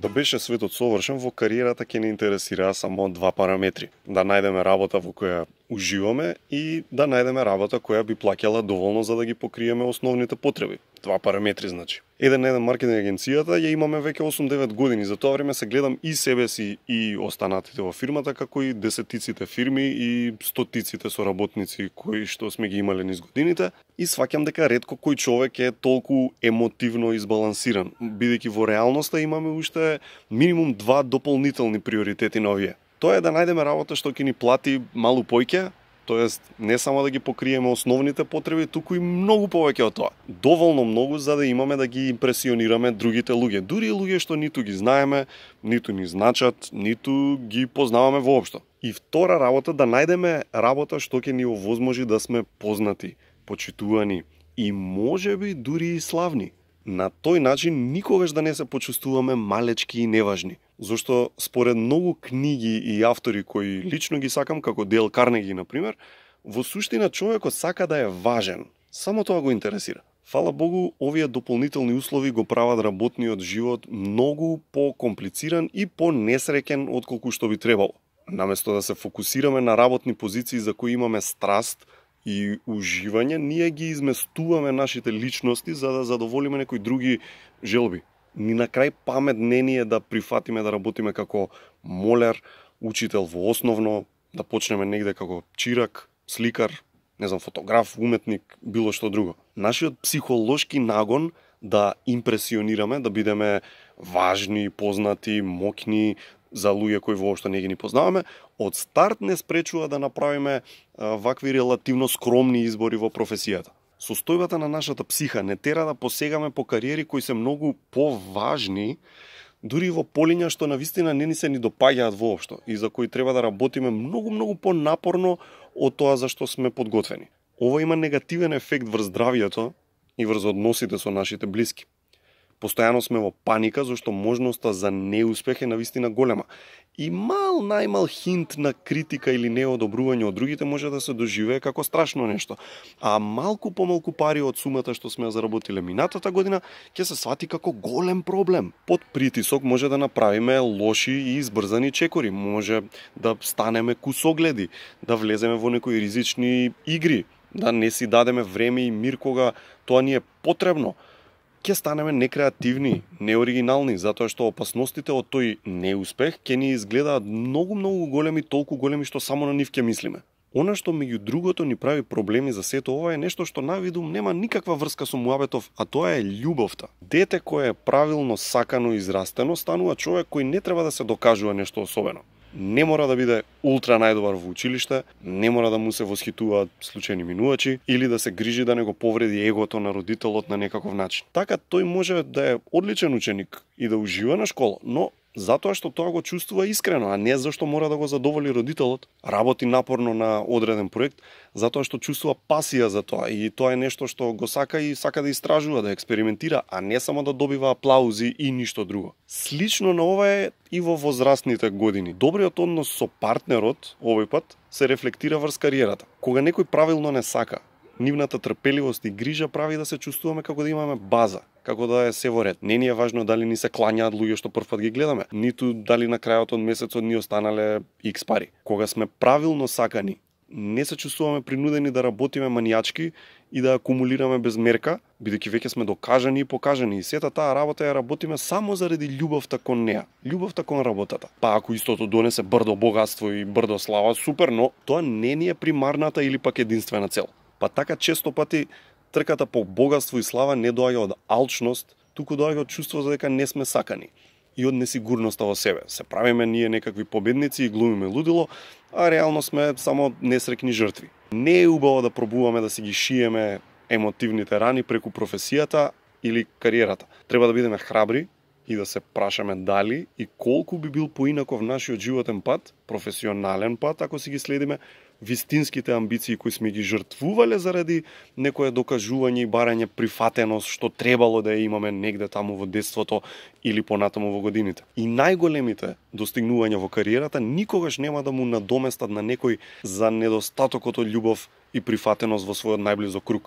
Да беше светот совршен, во кариерата ќе не интересираа само два параметри. Да најдеме работа во која уживаме и да најдеме работа која би плаќала доволно за да ги покриеме основните потреби. Два параметри значи. Еден на еден маркетинг агенцијата ја имаме веќе 8-9 години. За тоа време се гледам и себе си и останатите во фирмата, како и десетиците фирми и стотиците соработници кои што сме ги имале низ годините. И сваќам дека ретко кој човек е толку емотивно избалансиран, бидејќи во реалноста имаме уште минимум два дополнителни приоритети на овие. Тоа е да најдеме работа што ќе ни плати малку поиќе, тоест не само да ги покриеме основните потреби, туку и многу повеќе од тоа. Доволно многу за да имаме да ги импресионираме другите луѓе, дури и луѓе што ниту ги знаеме, ниту ни значат, ниту ги познаваме воопшто. И втора работа, да најдеме работа што ќе ни овозможи да сме познати, почитувани и можеби дури и славни. На тој начин никогаш да не се почувствуваме малечки и неважни. Зошто според многу книги и автори кои лично ги сакам, како Дейл Карнеги, например, во суштина човекот сака да е важен. Само тоа го интересира. Фала Богу, овие дополнителни услови го прават работниот живот многу по-комплициран и по-несреќен отколку што би требало. Наместо да се фокусираме на работни позиции за кои имаме страст и уживање, ние ги изместуваме нашите личности за да задоволиме некои други желби. Ни на крај памет не ни е да прифатиме да работиме како молер, учител во основно, да почнеме негде како чирак, сликар, не знам, фотограф, уметник, било што друго. Нашиот психолошки нагон да импресионираме, да бидеме важни, познати, моќни за луѓе кои воопшто не ги ни познаваме, од старт не спречува да направиме вакви релативно скромни избори во професијата. Состојбата на нашата психа не тера да посегаме по кариери кои се многу поважни, дури во полиња што навистина не ни се ни допаѓаат воопшто и за кои треба да работиме многу понапорно од тоа за што сме подготвени. Ова има негативен ефект врз здравието и врз односите со нашите блиски. Постојано сме во паника, зашто можноста за неуспех е навистина голема. И најмал хинт на критика или неодобрување од другите може да се доживее како страшно нешто. А малку помалку пари од сумата што сме заработиле минатата година, ќе се свати како голем проблем. Под притисок може да направиме лоши и избрзани чекори, може да станеме кусогледи, да влеземе во некои ризични игри, да не си дадеме време и мир кога тоа ни е потребно. Ќе станеме некреативни, неоригинални, затоа што опасностите од тој неуспех ќе ни изгледаат многу големи, толку големи што само на нив ќе мислиме. Она што меѓу другото ни прави проблеми за сето ова е нешто што навидум нема никаква врска со муабетов, а тоа е љубовта. Дете кое е правилно сакано и израстено станува човек кој не треба да се докажува нешто особено. Не мора да биде ултра најдобар во училиште, не мора да му се восхитуваат случајни минувачи или да се грижи да не го повреди егото на родителот на некаков начин. Така тој може да е одличен ученик и да ужива на школа, но затоа што тоа го чувствува искрено, а не зашто мора да го задоволи родителот. Работи напорно на одреден проект, затоа што чувствува пасија за тоа и тоа е нешто што го сака и сака да истражува, да експериментира, а не само да добива аплаузи и ништо друго. Слично на ова е и во возрастните години. Добриот однос со партнерот овој пат се рефлектира врз кариерата. Кога некој правилно не сака, нивната трпеливост и грижа прави да се чувствуваме како да имаме база, како да е се во ред. Не ни е важно дали ни се клањаат луѓе што првпат ги гледаме, ниту дали на крајот од месецот ни останале икс пари. Кога сме правилно сакани, не се чувствуваме принудени да работиме манијачки и да акумулираме без мерка, бидејќи веќе сме докажани и покажани и сета таа работа ја работиме само заради љубовта кон неа, љубовта кон работата. Па ако истото донесе брдо богатство и брдо слава, супер, но тоа не ни е примарната или пак единствена цел. Па така често пати трката по богатство и слава не доаѓа од алчност, туку доаѓа од чувство за дека не сме сакани и од несигурноста во себе. Се правиме ние некакви победници и глумиме лудило, а реално сме само несреќни жртви. Не е убаво да пробуваме да си ги шиеме емотивните рани преку професијата или кариерата. Треба да бидеме храбри и да се прашаме дали и колку би бил поинаков нашиот животен пат, професионален пат, ако си ги следиме вистинските амбиции кои сме ги жртвувале заради некое докажување и барање прифатеност што требало да ја имаме негде таму во детството или понатаму во годините. И најголемите достигнувања во кариерата никогаш нема да му надоместат на некој за недостатокот од љубов и прифатеност во својот најблизок круг.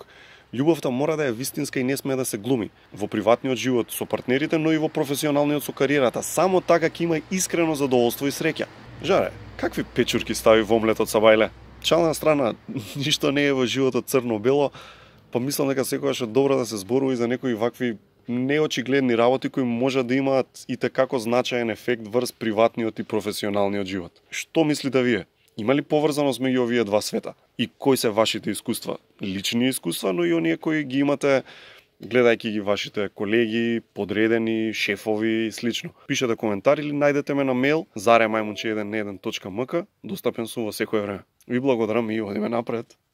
Љубовта мора да е вистинска и не смее да се глуми во приватниот живот со партнерите, но и во професионалниот со кариерата. Само така ќе има искрено задоволство и среќа. Жаре, какви печурки стави во омлетот са бајле? Шала на страна, ништо не е во животот црно-бело, па мислам дека секогаш е добро да се зборува и за некои вакви неочигледни работи кои можат да имаат и како значаен ефект врз приватниот и професионалниот живот. Што мислите вие? Има ли поврзаност меѓу овие два света? И кои се вашите искуства? Лични искуства, но и оние кои ги имате гледајќи ги вашите колеги, подредени, шефови и слично. Пишете коментар или најдете ме на мејл zaremajmunche1.1.mk, достапен сум во секое време. Ви благодарам и одиме напред.